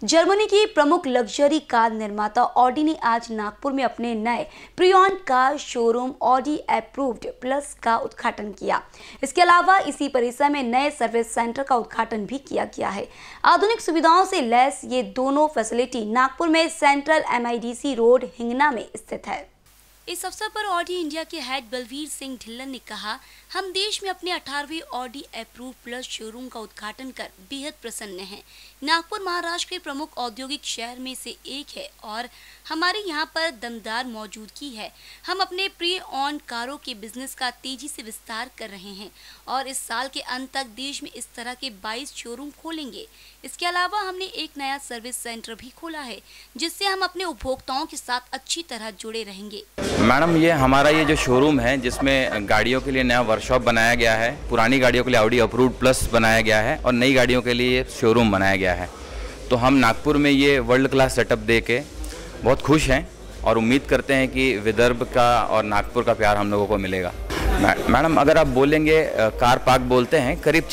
Germany की प्रमुख luxury car निर्माता ऑडी ने आज नागपुर में अपने नए pre-owned car showroom Audi approved plus का उद्घाटन किया। इसके अलावा इसी परिसर में नए सर्विस सेंटर का उद्घाटन भी किया गया है। आधुनिक सुविधाओं से लैस ये दोनों फैसिलिटी नागपुर में सेंट्रल MIDC रोड हिंगना में स्थित है। इस अवसर पर ऑडी इंडिया के हेड बलवीर सिंह ढिल्लन ने कहा, हम देश में अपने 18वें ऑडी अप्रूव प्लस शोरूम का उद्घाटन कर बेहद प्रसन्न हैं। नागपुर महाराष्ट्र के प्रमुख औद्योगिक शहर में से एक है और हमारे यहाँ पर दमदार मौजूदगी है। हम अपने प्री-ओन्ड कारों के बिजनेस का तेजी से विस्तार कर रहे हैं और इस साल के अंत तक देश में इस तरह के 22 शोरूम खोलेंगे। इसके अलावा हमने एक नया सर्विस सेंटर भी खोला है, जिससे हम अपने उपभोक्ताओं के साथ अच्छी तरह जुड़े रहेंगे। मैडम, ये हमारा जो शोरूम है जिसमें गाड़ियों के लिए नया वर्कशॉप बनाया गया है, पुरानी गाड़ियों के लिए ऑडी अप्रूव्ड प्लस बनाया गया है और नई गाड़ियों के लिए शोरूम बनाया गया है। तो हम नागपुर में ये वर्ल्ड क्लास सेटअप दे के बहुत खुश हैं और उम्मीद करते हैं कि विदर्भ का और नागपुर का प्यार हम लोगों को मिलेगा। मैडम, अगर आप बोलेंगे कार पार्क बोलते हैं, करीब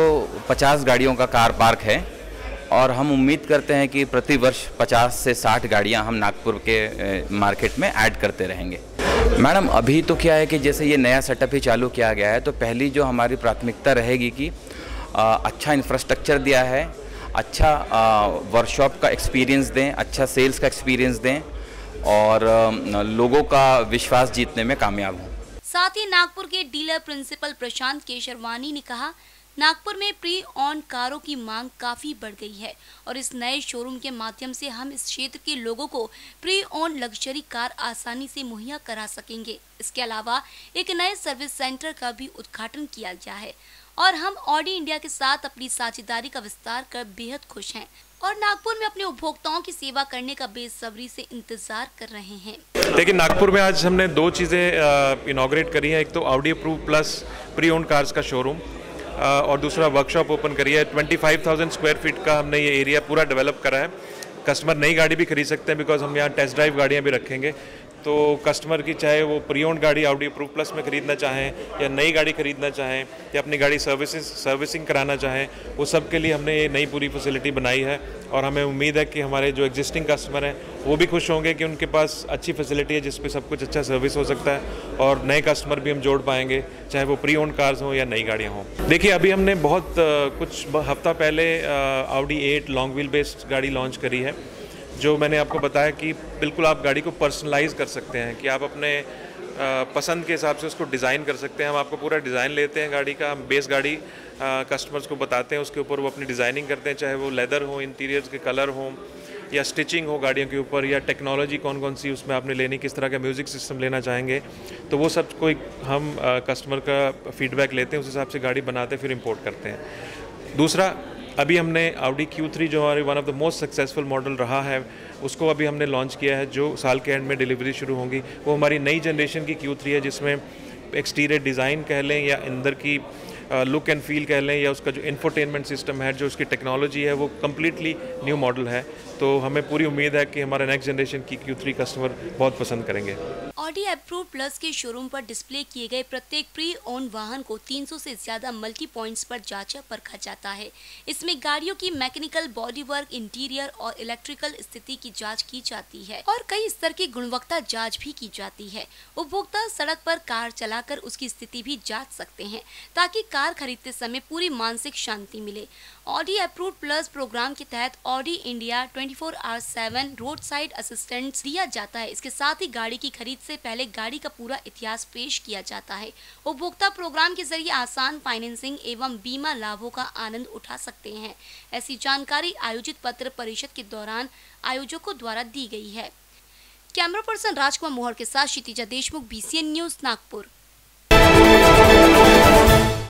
450 गाड़ियों का कार पार्क है और हम उम्मीद करते हैं कि प्रति वर्ष 50 से 60 गाड़ियां हम नागपुर के मार्केट में ऐड करते रहेंगे। मैडम, अभी तो क्या है कि जैसे ये नया सेटअप ही चालू किया गया है, तो पहली जो हमारी प्राथमिकता रहेगी कि अच्छा इंफ्रास्ट्रक्चर दिया है, अच्छा वर्कशॉप का एक्सपीरियंस दें, अच्छा सेल्स का एक्सपीरियंस दें और लोगों का विश्वास जीतने में कामयाब हों। साथ ही नागपुर के डीलर प्रिंसिपल प्रशांत केशरवानी ने कहा, नागपुर में प्री-ओन्ड कारों की मांग काफी बढ़ गई है और इस नए शोरूम के माध्यम से हम इस क्षेत्र के लोगों को प्री-ओन्ड लग्जरी कार आसानी से मुहैया करा सकेंगे। इसके अलावा एक नए सर्विस सेंटर का भी उद्घाटन किया गया है और हम ऑडी इंडिया के साथ अपनी साझेदारी का विस्तार कर बेहद खुश हैं और नागपुर में अपने उपभोक्ताओं की सेवा करने का बेसब्री से इंतजार कर रहे हैं। देखिए, नागपुर में आज हमने दो चीज़ें इनॉग्रेट करी हैं। एक तो Audi approve plus pre-owned cars का शोरूम और दूसरा वर्कशॉप ओपन करी है। 25,000 स्क्वायर फीट का हमने ये एरिया पूरा डेवलप करा है। कस्टमर नई गाड़ी भी खरीद सकते हैं बिकॉज हम यहाँ टेस्ट ड्राइव गाड़ियाँ भी रखेंगे। तो कस्टमर की चाहे वो प्री-ओन्ड गाड़ी ऑडी अप्रूव प्लस में खरीदना चाहें या नई गाड़ी खरीदना चाहें या अपनी गाड़ी सर्विसिंग कराना चाहें, वो सब के लिए हमने ये नई पूरी फैसिलिटी बनाई है और हमें उम्मीद है कि हमारे जो एग्जिस्टिंग कस्टमर हैं वो भी खुश होंगे कि उनके पास अच्छी फैसिलिटी है जिस पे सब कुछ अच्छा सर्विस हो सकता है और नए कस्टमर भी हम जोड़ पाएंगे, चाहे वो प्री-ओन्ड कार्स हों या नई गाड़ियाँ हों। देखिए, अभी हमने बहुत कुछ हफ्ता पहले ऑडी 8 लॉन्ग व्हील बेस्ड गाड़ी लॉन्च करी है, जो मैंने आपको बताया कि बिल्कुल आप गाड़ी को पर्सनलाइज कर सकते हैं कि आप अपने पसंद के हिसाब से उसको डिज़ाइन कर सकते हैं। हम आपको पूरा डिज़ाइन लेते हैं गाड़ी का, हम बेस गाड़ी कस्टमर्स को बताते हैं, उसके ऊपर वो अपनी डिज़ाइनिंग करते हैं, चाहे वो लेदर हो, इंटीरियर्स के कलर हों या स्टिचिंग हो गाड़ियों के ऊपर या टेक्नोलॉजी कौन कौन सी उसमें आपने लेनी, किस तरह का म्यूज़िक सिस्टम लेना चाहेंगे, तो वो सब कोई हम कस्टमर का फीडबैक लेते हैं, उस हिसाब से गाड़ी बनाते हैं, फिर इम्पोर्ट करते हैं। दूसरा, अभी हमने ऑडी Q3 जो हमारी one of the most successful model रहा है, उसको अभी हमने लॉन्च किया है, जो साल के एंड में डिलीवरी शुरू होंगी। वो हमारी नई जनरेशन की Q3 है, जिसमें एक्सटीरियर डिज़ाइन कह लें या अंदर की लुक एंड फील कह लें या उसका जो इंफोटेनमेंट सिस्टम है, जो उसकी टेक्नोलॉजी है, वो कम्प्लीटली न्यू मॉडल है। तो हमें पूरी उम्मीद है कि हमारे नेक्स्ट जनरेशन की Q3 कस्टमर बहुत पसंद करेंगे। ऑडी अप्रूव प्लस के शोरूम पर डिस्प्ले किए गए प्रत्येक प्री-ओन्ड वाहन को 300 से ज्यादा मल्टी पॉइंट्स पर जांचा परखा जाता है। इसमें गाड़ियों की मैकेनिकल, बॉडी वर्क, इंटीरियर और इलेक्ट्रिकल स्थिति की जांच की जाती है और कई स्तर की गुणवत्ता जांच भी की जाती है। उपभोक्ता सड़क पर कार चलाकर उसकी स्थिति भी जांच सकते हैं ताकि कार खरीदते समय पूरी मानसिक शांति मिले। ऑडी अप्रूव प्लस प्रोग्राम के तहत Audi India 24/7 road side assistance दिया जाता है। इसके साथ ही गाड़ी की खरीद से पहले गाड़ी का पूरा इतिहास पेश किया जाता है। उपभोक्ता प्रोग्राम के जरिए आसान फाइनेंसिंग एवं बीमा लाभों का आनंद उठा सकते हैं। ऐसी जानकारी आयोजित पत्र परिषद के दौरान आयोजकों द्वारा दी गई है। कैमरा पर्सन राजकुमार मोहर के साथ क्षितिजा देशमुख, BCN न्यूज, नागपुर।